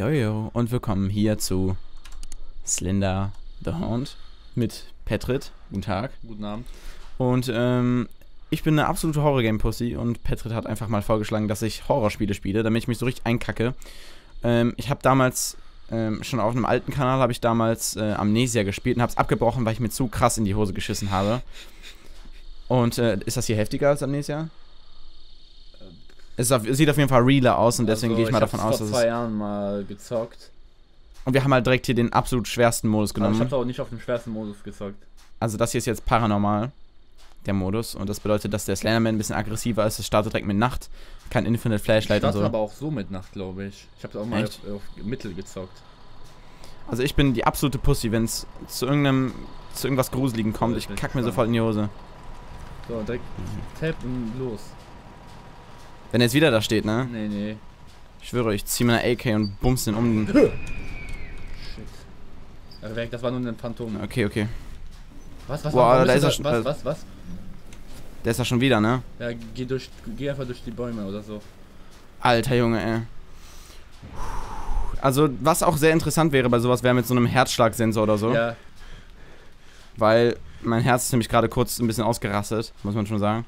Jojo und willkommen hier zu Slender the Hound mit Petrit. Guten Tag. Guten Abend. Und ich bin eine absolute Horror-Game-Pussy und Petrit hat einfach mal vorgeschlagen, dass ich Horrorspiele spiele, damit ich mich so richtig einkacke. Ich habe damals schon auf einem alten Kanal habe ich damals Amnesia gespielt und habe es abgebrochen, weil ich mir zu krass in die Hose geschissen habe. Und ist das hier heftiger als Amnesia? Es sieht auf jeden Fall realer aus und deswegen gehe ich mal davon aus, dass es... Ich habe vor 2 Jahren mal gezockt. Und wir haben halt direkt hier den absolut schwersten Modus genommen. Aber ich habe auch nicht auf dem schwersten Modus gezockt. Also das hier ist jetzt paranormal, der Modus. Und das bedeutet, dass der Slenderman ein bisschen aggressiver ist. Es startet direkt mit Nacht, kein Infinite Flashlight und so. Aber auch so mit Nacht, glaube ich. Ich habe auch mal auf Mittel gezockt. Also ich bin die absolute Pussy, wenn es zu irgendwas Gruseligem kommt. Ich kack mir sofort in die Hose. So, direkt Tab und los. Wenn er jetzt wieder da steht, ne? Nee. Ich schwöre, ich zieh mir eine AK und bums den um. Shit. Das war nur ein Phantom. Okay. Was? Boah, da ist er schon. Was? Der ist da schon wieder, ne? Ja, geh einfach durch die Bäume oder so. Alter Junge, ey. Also, was auch sehr interessant wäre bei sowas, wäre mit so einem Herzschlagsensor oder so. Ja. Weil mein Herz ist nämlich gerade kurz ein bisschen ausgerastet, muss man schon sagen.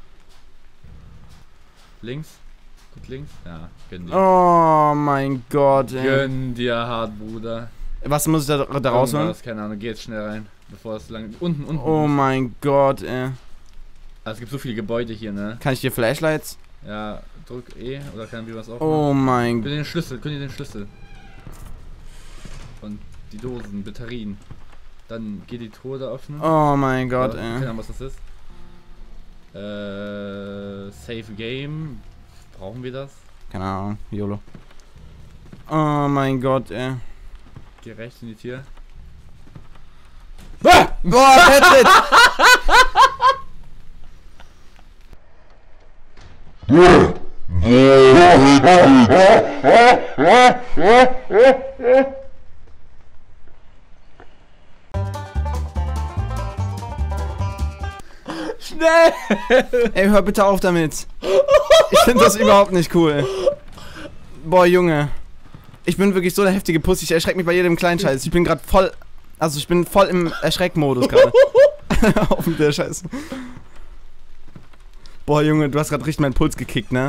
Links? Gut links? Ja, gönn dir. Oh mein Gott, ey. Gönn dir hart, Bruder. Was muss ich da rausholen? Keine Ahnung, geh jetzt schnell rein, bevor es lang... Unten. Oh mein Gott, ey. Also es gibt so viele Gebäude hier, ne? Kann ich dir Flashlights? Ja, drück E oder kann wir was aufmachen? Oh mein Gott. Könnt ihr den Schlüssel. Und die Dosen, Batterien. Dann geht die Truhe da öffnen. Oh mein Gott, ey. Keine Ahnung, was das ist. Save Game. Brauchen wir das? Keine Ahnung, YOLO. Oh mein Gott, ey. Geh rechts in die Tür. Ah! Boah, Patrick! Schnell! Ey, hör bitte auf damit. Ich finde das überhaupt nicht cool. Boah, Junge. Ich bin wirklich so eine heftige Pussy. Ich erschrecke mich bei jedem kleinen Scheiß. Ich bin gerade voll... Also ich bin voll im Erschreckmodus gerade. Auf mit der Scheiße. Boah, Junge, du hast gerade richtig meinen Puls gekickt, ne?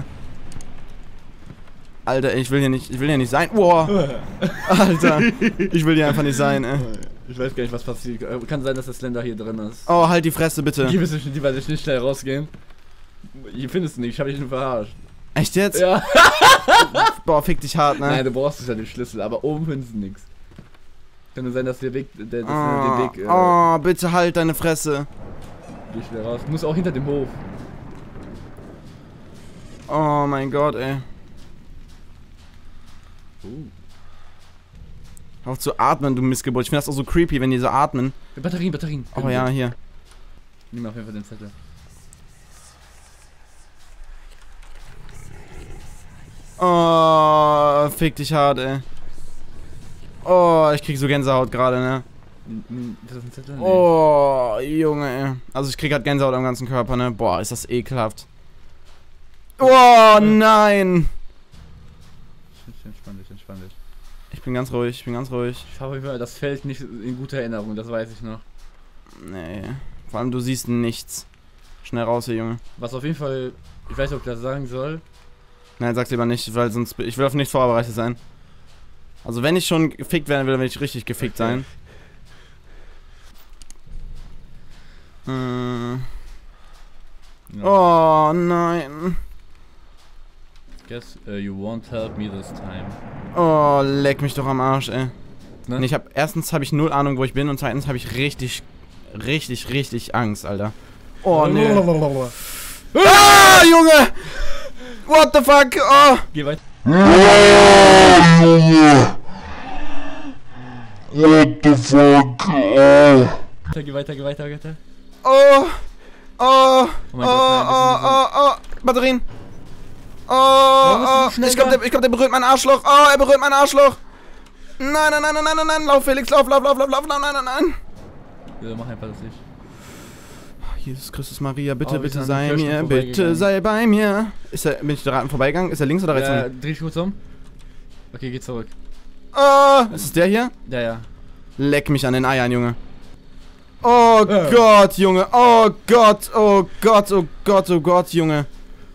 Alter, ey, ich will hier nicht sein. Boah. Alter, ich will hier einfach nicht sein, ey. Ich weiß gar nicht, was passiert. Kann sein, dass der Slender hier drin ist. Oh, halt die Fresse, bitte. Die wissen die, weil ich nicht schnell rausgehen. Hier findest du nicht, ich habe dich nur verarscht. Echt jetzt? Ja. Boah, fick dich hart, ne? Nein, du brauchst ja den Schlüssel, aber oben findest du nichts. Kann nur sein, dass der Weg, den Weg... oh, bitte halt deine Fresse. Geh schnell raus. Du musst auch hinter dem Hof. Oh mein Gott, ey. Hör auf zu atmen, du Missgeburt. Ich finde das auch so creepy, wenn die so atmen. Batterien. Oh ja, hier. Nimm auf jeden Fall den Zettel. Oh, fick dich hart, ey. Oh, ich krieg so Gänsehaut gerade, ne? Das ist ein Zettel? Nee. Oh, Junge, ey. Also ich krieg halt Gänsehaut am ganzen Körper, ne? Boah, ist das ekelhaft. Oh, nein! Entspann dich. Ich bin ganz ruhig. Ich habe das Feld nicht in guter Erinnerung, das weiß ich noch. Nee, vor allem du siehst nichts. Schnell raus hier, Junge. Was auf jeden Fall, ich weiß nicht, ob ich das sagen soll. Nein, sag's lieber nicht, weil sonst, ich will auf nichts vorbereitet sein. Also wenn ich schon gefickt werden will, dann will ich richtig gefickt sein. Ja. Oh nein. Guess you won't help me this time. Oh, leck mich doch am Arsch, ey. Ne? Und erstens habe ich null Ahnung, wo ich bin und zweitens habe ich richtig Angst, Alter. Oh nee. Ah, Junge! What the fuck? Oh! Geh weiter. What the fuck? Oh. Geh weiter. Oh! Oh mein Gott, nein, Batterien! Oh! Ich glaub, der berührt mein Arschloch! Oh, er berührt mein Arschloch! Nein! Lauf, Felix, lauf! Nein! Ja, mach einfach das nicht. Jesus Christus Maria, bitte, Oh, bitte wir sind sei an den mir, Kirchen bitte sei bei mir. Bin ich da vorbeigegangen? Ist er links oder rechts? Dreh dich kurz um. Okay, geh zurück. Ist es der hier? Ja, ja. Leck mich an den Eiern, Junge. Oh Gott, Junge. Oh Gott, oh Gott, oh Gott, oh Gott, Junge.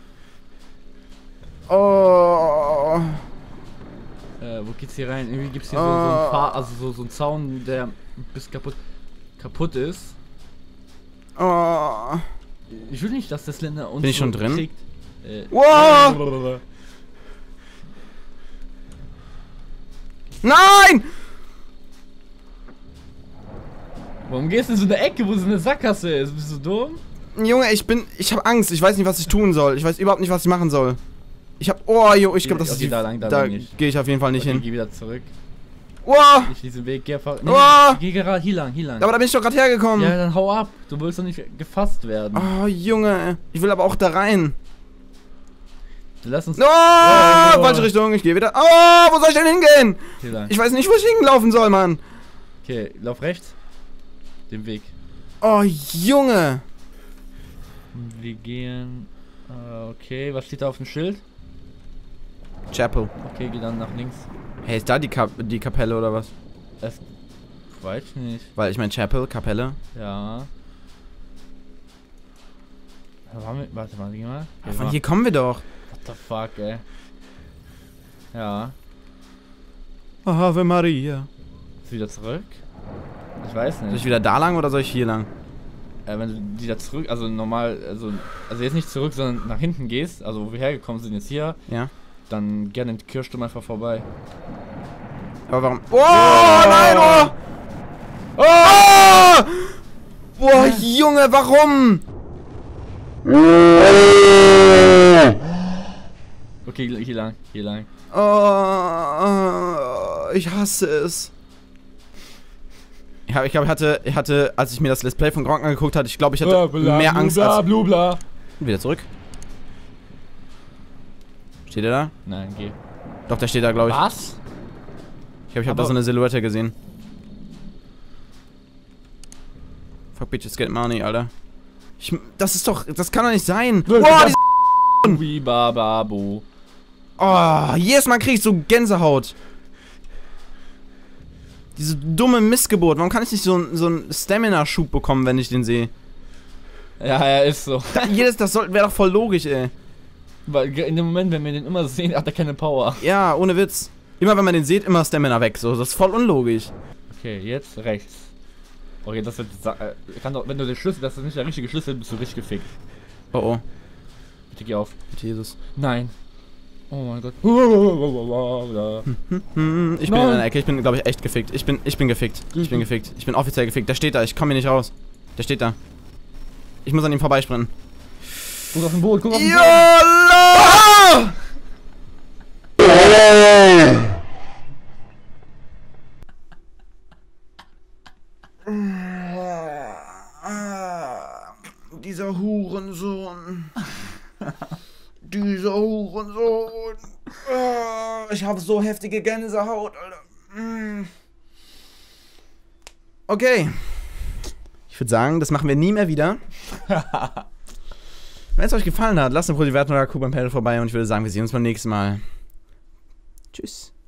Oh. Wo geht's hier rein? Irgendwie gibt's hier so ein paar, also so ein Zaun, der bis kaputt ist. Oh. Ich will nicht, dass der Slender uns Bin ich schon so drin? kriegt. Wow. Nein! Warum gehst du in so eine Ecke, wo so eine Sackgasse ist? Bist du dumm? Junge, ich hab Angst. Ich weiß nicht, was ich tun soll. Ich weiß überhaupt nicht, was ich machen soll. Ich glaube, das ist die... Da gehe ich auf jeden Fall nicht hin. Geh wieder zurück. Wow! Nicht diesen Weg, geh einfach... Oh. Geh gerade hier lang. Aber da bin ich doch gerade hergekommen. Ja, dann hau ab. Du willst doch nicht gefasst werden. Oh, Junge. Ich will aber auch da rein. Lass uns... Oh, falsche Richtung. Ich gehe wieder... Oh, wo soll ich denn hingehen? Hier lang. Ich weiß nicht, wo ich hinlaufen soll, Mann. Okay, lauf rechts. Den Weg. Oh, Junge. Wir gehen... okay, was steht da auf dem Schild? Chapel. Okay, geh dann nach links. Hey, ist da die Kapelle oder was? Weiß nicht. Weil ich mein Chapel, Kapelle. Ja. Warte mal, geh mal. Ja, von hier kommen wir doch. What the fuck, ey. Ja. Ave Maria. Ist wieder zurück? Ich weiß Soll ich nicht. wieder da lang oder soll ich hier lang? Wenn du wieder zurück, also normal, also jetzt nicht zurück, sondern nach hinten gehst, also wo wir hergekommen sind jetzt hier, Ja. dann gerne den Kirchturm einfach vorbei. Aber warum? Oh, nein, oh! Oh! Boah, Junge, warum? Okay, hier lang. Oh, ich hasse es. Ich glaube, ich hatte, als ich mir das Let's Play von Gronk angeguckt hatte, ich glaube, ich hatte mehr Angst als... Blubla. Wieder zurück. Steht er da? Nein, geh. Doch, der steht da, glaube ich. Was? Ich glaube, ich habe da so eine Silhouette gesehen. Fuck bitches get money, Alter. Das kann doch nicht sein. Wow, Babu. oh, jedes Mal krieg ich so Gänsehaut. Diese dumme Missgeburt. Warum kann ich nicht so einen Stamina-Schub bekommen, wenn ich den sehe? Ja, ist so. Das wäre doch voll logisch, ey. Weil in dem Moment, wenn wir den immer sehen, hat er keine Power. Ja, ohne Witz. Immer wenn man den sieht, immer Stamina weg. So, das ist voll unlogisch. Okay, jetzt rechts. Okay, das wird... kann doch, wenn du den Schlüssel... Das ist nicht der richtige Schlüssel, bist du richtig gefickt. Oh oh. Bitte geh auf. Mit Jesus. Nein. Oh mein Gott. Ich bin in einer Ecke. Ich bin, glaube ich, echt gefickt. Ich bin gefickt. Ich bin gefickt. Ich bin offiziell gefickt. Der steht da. Ich komme hier nicht raus. Der steht da. Ich muss an ihm vorbeisprinten. Guck auf den Boot, guck auf den Boot. YOLO! Dieser Hurensohn. Dieser Hurensohn. Ich habe so heftige Gänsehaut, Alter. Okay. Ich würde sagen, das machen wir nie mehr wieder. Wenn es euch gefallen hat, lasst eine positive Bewertung oder beim Panel vorbei und ich würde sagen, wir sehen uns beim nächsten Mal. Tschüss.